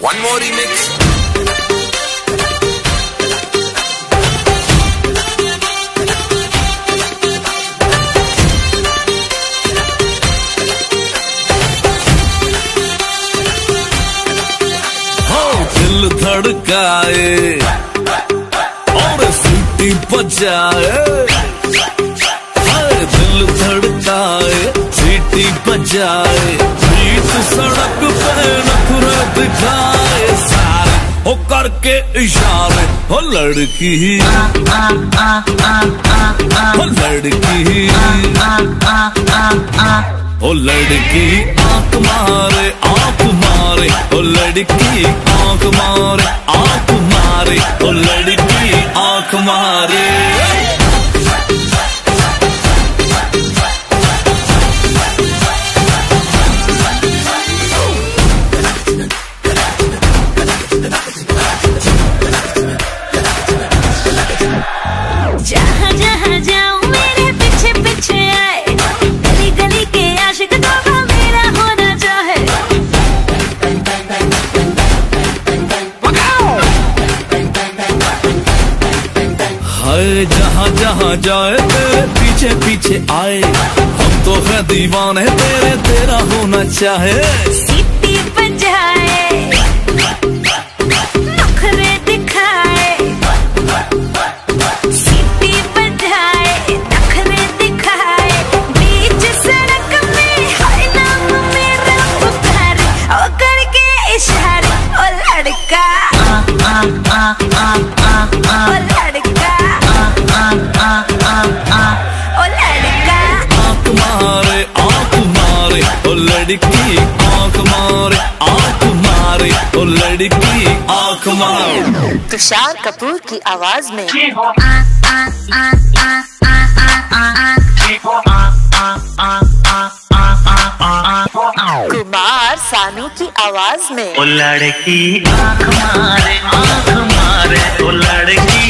One more remix. दिल धड़काए और सीटी बजाए, दिल धड़काए सीटी बजाए, बीच सड़क पे नखरे दिखाए सारे हो करके इशारे। हो लड़की हो लड़की ओ लड़की आंख मारे आंख मारे, ओ लड़की आंख मारे आंख मारे, ओ लड़की आंख मारे। जहाँ जहाँ जाऊँ मेरे पीछे पीछे आए, गली गली के आशिक तो मेरा होना चाहे। हाय जहाँ जहाँ जाए तेरे पीछे पीछे आए, हम तो है दीवाने तेरे, तेरा होना चाहे। सीटी बजाए नखरे दिखाए, सीटी बजाए नखरे दिखाए, बीच सड़क में हाय नाम मेरा पुकारे, ओ करके इशारे। ओ लड़का ओ लड़का ओ लड़का आंख मारे आंख मारे, ओ लड़की आंख मारे आंख मारे, ओ लड़की आंख मारे। तुषार कपूर की आवाज में कुमार सानू की आवाज में ओ लड़की आंख मारे, ओ लड़की